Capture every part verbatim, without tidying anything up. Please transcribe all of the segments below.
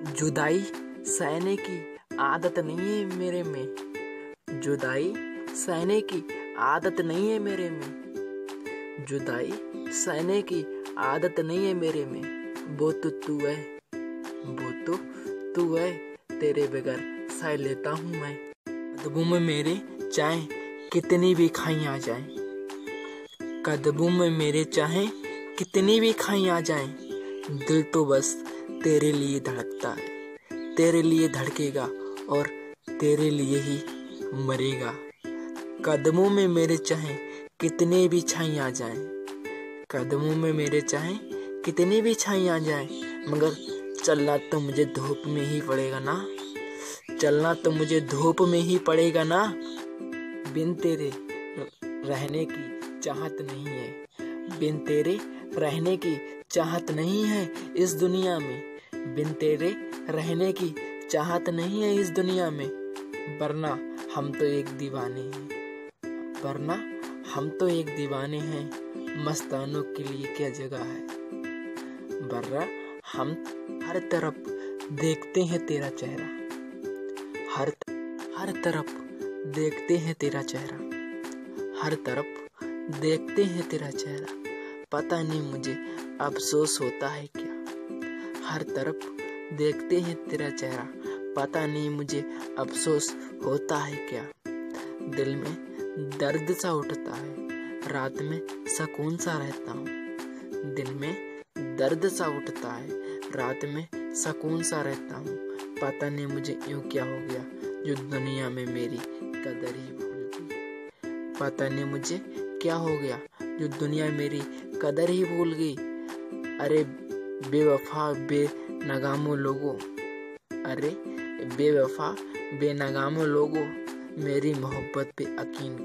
जुदाई सहने की आदत नहीं है मेरे में। जुदाई सहने की आदत नहीं है मेरे में। जुदाई सहने की आदत नहीं है मेरे में। वो तो तू है, वो तो तू है, तेरे बगैर सह लेता हूँ मैं। कदमों में मेरे चाहे कितनी भी खाई आ जाए, कदमों में मेरे चाहे कितनी भी खाई आ जाए, दिल तो बस तेरे लिए धड़कता है, तेरे लिए धड़केगा और तेरे लिए ही मरेगा। कदमों में मेरे चाहे कितने भी छाई आ जाए, कदमों में मेरे चाहे कितनी भी छाई आ जाए, मगर चलना तो मुझे धूप में ही पड़ेगा ना, चलना तो मुझे धूप में ही पड़ेगा ना। बिन तेरे रहने की चाहत नहीं है, बिन तेरे रहने की चाहत नहीं है इस दुनिया में। बिन तेरे रहने की चाहत नहीं है इस दुनिया में। वरना हम तो एक दीवाने हैं, वरना हम तो एक दीवाने हैं, मस्तानों के लिए क्या जगह है। वरना हम हर तरफ देखते हैं तेरा चेहरा, हर हर तरफ देखते हैं तेरा चेहरा, हर तरफ देखते हैं तेरा चेहरा। पता नहीं मुझे अफसोस होता है क्या, हर तरफ देखते हैं तेरा चेहरा, पता नहीं मुझे अफसोस होता है क्या। दिल में दर्द सा उठता है, रात में सुकून सा रहता हूँ। दिल में दर्द सा उठता है, रात में सुकून सा रहता हूँ। पता नहीं मुझे यूँ क्या हो गया जो दुनिया में मेरी कदर ही भूल गई। पता नहीं मुझे क्या हो गया जो दुनिया मेरी कदर ही भूल गई। अरे बेवफा बेनगामों लोगों, अरे बेवफा बेनगामों लोगों, मेरी मोहब्बत पे यकीन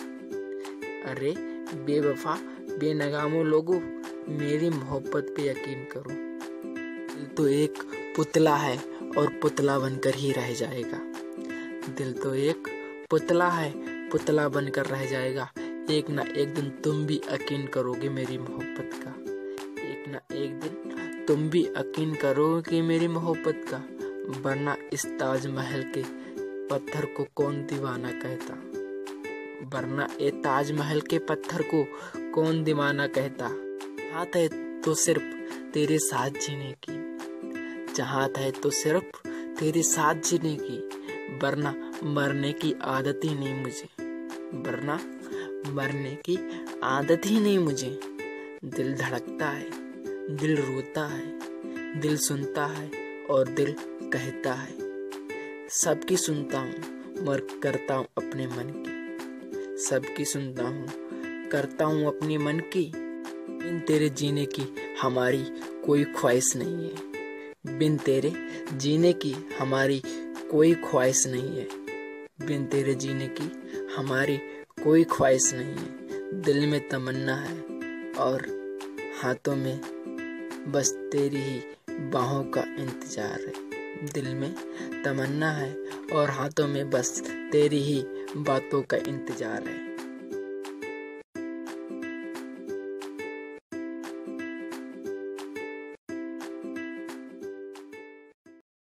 करो। अरे बेवफा बेनगामों लोगों, मेरी मोहब्बत पे यकीन करो। दिल तो एक पुतला है और पुतला बनकर ही रह जाएगा। दिल तो एक पुतला है, पुतला बनकर रह जाएगा। एक ना एक दिन तुम भी यकीन करोगे मेरी मोहब्बत का, एक ना एक दिन तुम भी यकीन करोगे मेरी मोहब्बत का। वरना इस ताजमहल के पत्थर को कौन दीवाना कहता, वरना ये ताजमहल के पत्थर को कौन दीवाना कहता। चाहत है तो सिर्फ तेरे साथ जीने की, चाहत है तो सिर्फ तेरे साथ जीने की, वरना मरने की आदत ही नहीं मुझे, वरना मरने की आदत ही नहीं मुझे। दिल धड़कता है, दिल रोता है, दिल सुनता है और दिल कहता है। सबकी सुनता हूँ मगर करता हूँ अपने मन की, सबकी सुनता हूँ करता हूँ अपने मन की। बिन तेरे जीने की हमारी कोई ख्वाहिश नहीं है, बिन तेरे जीने की हमारी कोई ख्वाहिश नहीं है, बिन तेरे जीने की हमारी कोई ख्वाहिश नहीं है। दिल में तमन्ना है और हाथों में बस तेरी ही बाहों का इंतजार है। दिल में तमन्ना है और हाथों में बस तेरी ही बातों का इंतजार है।